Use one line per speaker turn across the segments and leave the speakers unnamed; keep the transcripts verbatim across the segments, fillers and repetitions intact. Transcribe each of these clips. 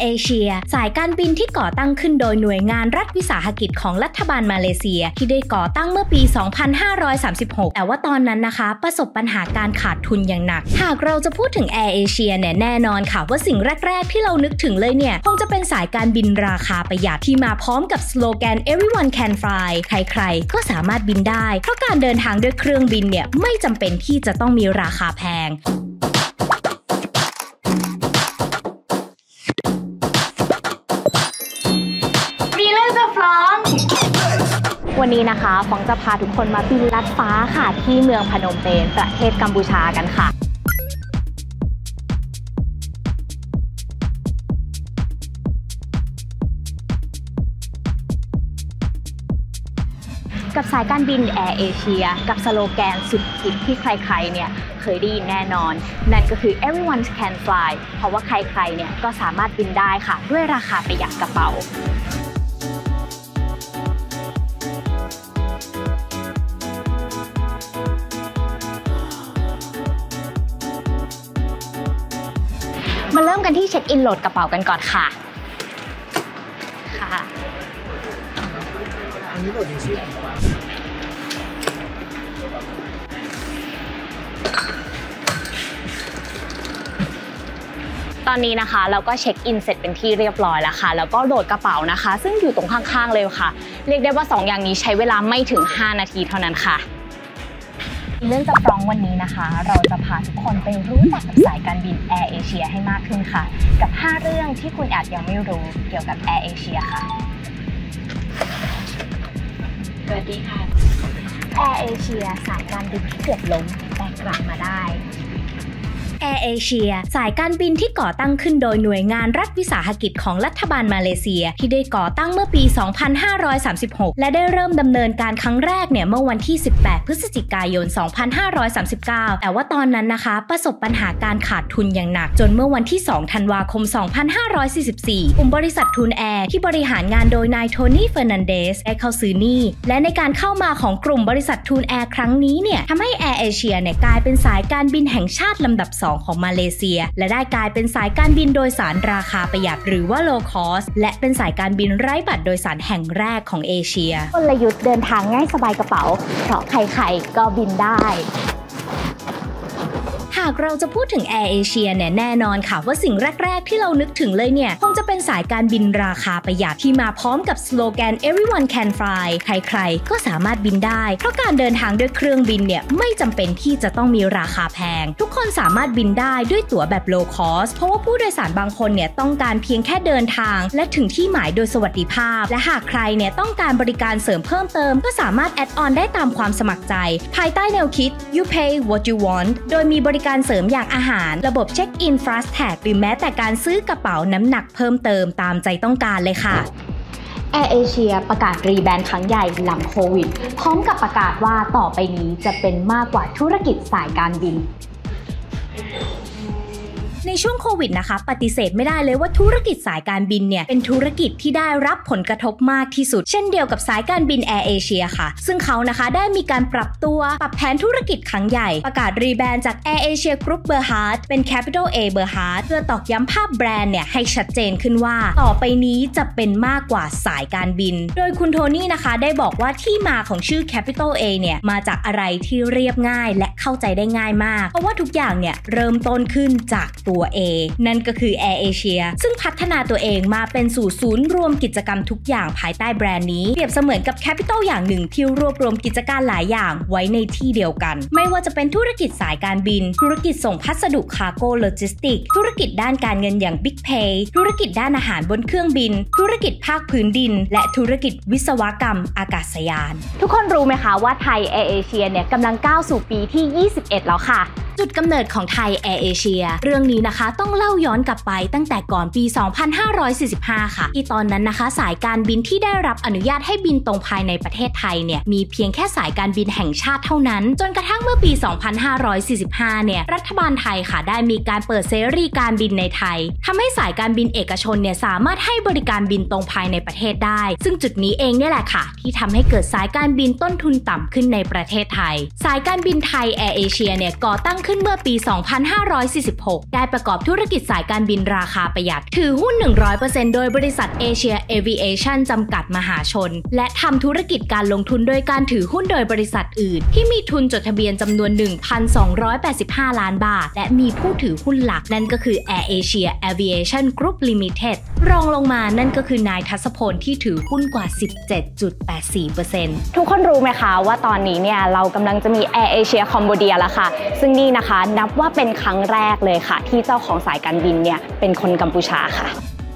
ร์เอเชียสายการบินที่ก่อตั้งขึ้นโดยหน่วยงานรัฐวิสาหกิจของรัฐบาลมาเลเซียที่ได้ก่อตั้งเมื่อปี สองพันห้าร้อยสามสิบหก แต่ว่าตอนนั้นนะคะประสบปัญหาการขาดทุนอย่างหนักหากเราจะพูดถึงแอร์เอเชียเนี่ยแน่นอนค่ะว่าสิ่งแรกๆที่เรานึกถึงเลยเนี่ยคงจะเป็นสายการบินราคาประหยัดที่มาพร้อมกับสโลแกน everyone can fly ใครๆก็สามารถบินได้เพราะการเดินทางด้วยเครื่องบินเนี่ยไม่จำเป็นที่จะต้องมีราคาแพงวันนี้นะคะฟองจะพาทุกคนมาบินลัดฟ้าค่ะที่เมืองพนมเปญประเทศกัมพูชากันค่ะกับสายการบินแอร์เอเชียกับสโลแกนสุดฮิตที่ใครๆเนี่ยเคยได้ยินแน่นอนนั่นก็คือ everyone can fly เพราะว่าใครๆเนี่ยก็สามารถบินได้ค่ะด้วยราคาประหยัดกระเป๋ามาเริ่มกันที่เช็คอินโหลดกระเป๋ากันก่อนค่ะค่ะอันนี้โหลดยังชื่อตอนนี้นะคะเราก็เช็คอินเสร็จเป็นที่เรียบร้อยแล้วค่ะแล้วก็โหลดกระเป๋านะคะซึ่งอยู่ตรงข้างๆเลยค่ะเรียกได้ว่าสองอย่างนี้ใช้เวลาไม่ถึงห้านาทีเท่านั้นค่ะเรื่องจะฟรองวันนี้นะคะเราจะพาทุกคนไปรู้จักกับสายการบินแอร์เอเชียให้มากขึ้นค่ะกับห้าเรื่องที่คุณอาจยังไม่รู้เกี่ยวกับแอร์เอเชียค่ะสวัสดีค่ะแอร์เอเชียสายการบินที่เกือบล้มแต่กลับมาได้แอร์เอเชียสายการบินที่ก่อตั้งขึ้นโดยหน่วยงานรัฐวิสาหกิจของรัฐบาลมาเลเซียที่ได้ก่อตั้งเมื่อปี สองพันห้าร้อยสามสิบหก และได้เริ่มดำเนินการครั้งแรกเนี่ยเมื่อวันที่ สิบแปด พฤศจิกายน สองพันห้าร้อยสามสิบเก้า แต่ว่าตอนนั้นนะคะประสบปัญหาการขาดทุนอย่างหนักจนเมื่อวันที่ สอง ธันวาคม สองพันห้าร้อยสี่สิบสี่ กลุ่มบริษัททูนแอร์ที่บริหารงานโดยนายโทนี่เฟอร์นันเดสได้เข้าซื้อหนี้และในการเข้ามาของกลุ่มบริษัททูนแอร์ครั้งนี้เนี่ยทำให้แอร์เอเชียเนี่ยกลายเป็นสายการบินแห่งชาติลำดับสองของมาเลเซียและได้กลายเป็นสายการบินโดยสารราคาประหยัดหรือว่า low cost และเป็นสายการบินไร้บัตรโดยสารแห่งแรกของเอเชียกลยุทธ์เดินทางง่ายสบายกระเป๋าเพราะใครๆก็บินได้หากเราจะพูดถึงแอร์เอเชียเนี่ยแน่นอนค่ะว่าสิ่งแรกๆที่เรานึกถึงเลยเนี่ยคงจะเป็นสายการบินราคาประหยัดที่มาพร้อมกับสโลแกน everyone can fly ใครๆก็สามารถบินได้เพราะการเดินทางด้วยเครื่องบินเนี่ยไม่จำเป็นที่จะต้องมีราคาแพงทุกคนสามารถบินได้ด้วยตั๋วแบบ low cost เพราะว่าผู้โดยสารบางคนเนี่ยต้องการเพียงแค่เดินทางและถึงที่หมายโดยสวัสดิภาพและหากใครเนี่ยต้องการบริการเสริมเพิ่มเติมก็สามารถ add on ได้ตามความสมัครใจภายใต้แนวคิด you pay what you want โดยมีบริการเสริมอย่างอาหารระบบเช็คอิน fast tag หรือแม้แต่การซื้อกระเป๋าน้ำหนักเพิ่มเติมตามใจต้องการเลยค่ะแอร์เอเชียประกาศรีแบรนด์ครั้งใหญ่หลังโควิดพร้อมกับประกาศว่าต่อไปนี้จะเป็นมากกว่าธุรกิจสายการบินในช่วงโควิดนะคะปฏิเสธไม่ได้เลยว่าธุรกิจสายการบินเนี่ยเป็นธุรกิจที่ได้รับผลกระทบมากที่สุดเช่นเดียวกับสายการบินแอร์เอเชียค่ะซึ่งเขานะคะได้มีการปรับตัวปรับแผนธุรกิจครั้งใหญ่ประกาศรีแบรนด์จาก Air Asia Group Berhad เป็น Capital A Berhad เพื่อตอกย้ำภาพแบรนด์เนี่ยให้ชัดเจนขึ้นว่าต่อไปนี้จะเป็นมากกว่าสายการบินโดยคุณโทนี่นะคะได้บอกว่าที่มาของชื่อ Capital A เนี่ยมาจากอะไรที่เรียบง่ายและเข้าใจได้ง่ายมากเพราะว่าทุกอย่างเนี่ยเริ่มต้นขึ้นจากตัว A นั่นก็คือ Air Asia ซึ่งพัฒนาตัวเองมาเป็นสู่ศูนย์รวมกิจกรรมทุกอย่างภายใต้แบรนด์นี้เปรียบเสมือนกับ Capital อย่างหนึ่งที่รวบรวมกิจการหลายอย่างไว้ในที่เดียวกันไม่ว่าจะเป็นธุรกิจสายการบินธุรกิจส่งพัสดุคาร์โก้โลจิสติกธุรกิจด้านการเงินอย่าง Big Pay ธุรกิจด้านอาหารบนเครื่องบินธุรกิจภาคพื้นดินและธุรกิจวิศวกรรมอากาศยานทุกคนรู้ไหมคะว่าไทยแอร์เอเชียเนี่ยกำลังก้าวสู่ปีที่ยี่สิบเอ็ดแล้วค่ะจุดกำเนิดของไทยแอร์เอเชียเรื่องนี้นะคะต้องเล่าย้อนกลับไปตั้งแต่ก่อนปี สองพันห้าร้อยสี่สิบห้า ค่ะที่ตอนนั้นนะคะสายการบินที่ได้รับอนุญาตให้บินตรงภายในประเทศไทยเนี่ยมีเพียงแค่สายการบินแห่งชาติเท่านั้นจนกระทั่งเมื่อปี สองพันห้าร้อยสี่สิบห้า เนี่ยรัฐบาลไทยค่ะได้มีการเปิดเสรีการบินในไทยทำให้สายการบินเอกชนเนี่ยสามารถให้บริการบินตรงภายในประเทศได้ซึ่งจุดนี้เองเนี่ยแหละค่ะที่ทำให้เกิดสายการบินต้นทุนต่ำขึ้นในประเทศไทยสายการบินไทยแอร์เอเชียเนี่ยก่อตั้งขึ้นขึ้นเมื่อปี สองพันห้าร้อยสี่สิบหก ได้ประกอบธุรกิจสายการบินราคาประหยัดถือหุ้น หนึ่งร้อยเปอร์เซ็นต์ โดยบริษัทเอเชียเอวิเอชั่นจำกัดมหาชนและทำธุรกิจการลงทุนโดยการถือหุ้นโดยบริษัทอื่นที่มีทุนจดทะเบียนจำนวน หนึ่งพันสองร้อยแปดสิบห้า ล้านบาทและมีผู้ถือหุ้นหลักนั่นก็คือ AirAsia Aviation Group Limited รองลงมานั่นก็คือนายทัศพลที่ถือหุ้นกว่า สิบเจ็ดจุดแปดสี่เปอร์เซ็นต์
ทุกคนรู้ไหมคะว่าตอนนี้เนี่ยเรากำลังจะมี AirAsia Cambodia แล้วค่ะซึ่งนี่นะคะนับว่าเป็นครั้งแรกเลยค่ะที่เจ้าของสายการบินเนี่ยเป็นคนกัมพูชาค่ะ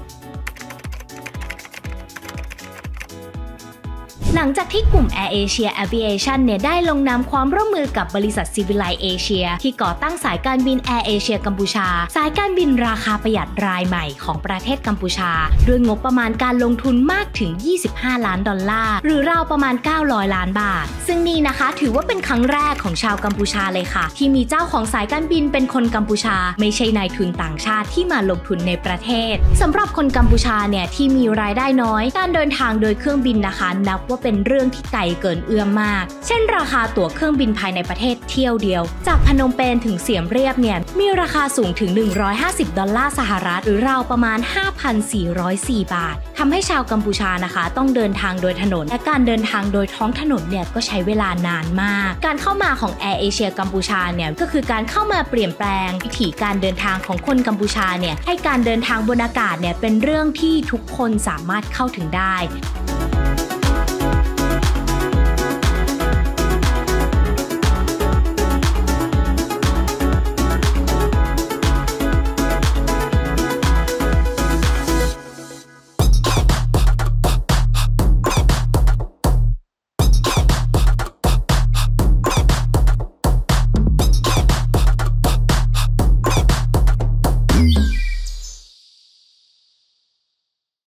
หลังจากที่กลุ่ม AirAsia Aviation เนี่ยได้ลงนามความร่วมมือกับบริษัท Civilize Asia ที่ก่อตั้งสายการบิน AirAsia กัมพูชาสายการบินราคาประหยัดรายใหม่ของประเทศกัมพูชาด้วยงบประมาณการลงทุนมากถึงยี่สิบห้าล้านดอลลาร์หรือราวประมาณเก้าร้อยล้านบาทซึ่งนี่นะคะถือว่าเป็นครั้งแรกของชาวกัมพูชาเลยค่ะที่มีเจ้าของสายการบินเป็นคนกัมพูชาไม่ใช่นายทุนต่างชาติที่มาลงทุนในประเทศสำหรับคนกัมพูชาเนี่ยที่มีรายได้น้อยการเดินทางโดยเครื่องบินนะคะนับว่าเป็นเรื่องที่ไกลเกินเอื้อมมากเช่นราคาตั๋วเครื่องบินภายในประเทศเที่ยวเดียวจากพนมเปญถึงเสียมเรียบเนี่ยมีราคาสูงถึงหนึ่งร้อยห้าสิบดอลลาร์สหรัฐหรือราวประมาณ ห้าพันสี่ร้อยสี่ บาททำให้ชาวกัมพูชานะคะต้องเดินทางโดยถนนและการเดินทางโดยท้องถนนเนี่ยก็ใช้เวลานานมากการเข้ามาของ AirAsia กัมพูชาเนี่ยก็คือการเข้ามาเปลี่ยนแปลงวิถีการเดินทางของคนกัมพูชาเนี่ยให้การเดินทางบนอากาศเนี่ยเป็นเรื่องที่ทุกคนสามารถเข้าถึงได้